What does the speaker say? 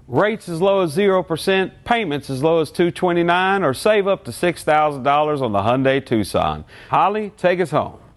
Rates as low as 0%, payments as low as $229, or save up to $6,000 on the Hyundai Tucson. Holly, take us home.